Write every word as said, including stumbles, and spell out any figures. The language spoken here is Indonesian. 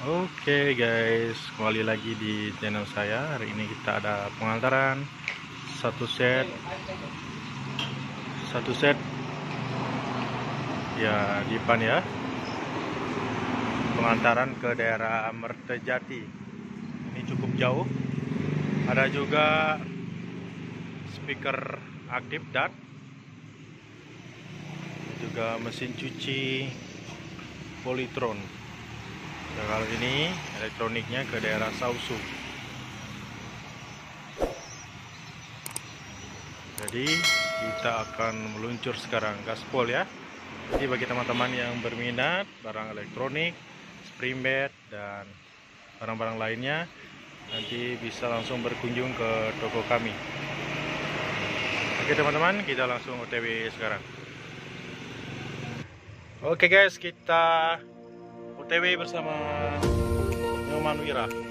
Oke guys, kembali lagi di channel saya. Hari ini kita ada pengantaran satu set, satu set ya Dipan ya. Pengantaran ke daerah Mertajati. Ini cukup jauh. Ada juga speaker aktif dan juga mesin cuci Polytron. Nah, kalau ini elektroniknya ke daerah Sausu. Jadi kita akan meluncur sekarang gaspol ya. Jadi bagi teman-teman yang berminat barang elektronik, spring bed dan barang-barang lainnya, nanti bisa langsung berkunjung ke toko kami. Oke teman-teman, kita langsung O T W sekarang. Oke guys, kita O T W bersama Nyoman Wira.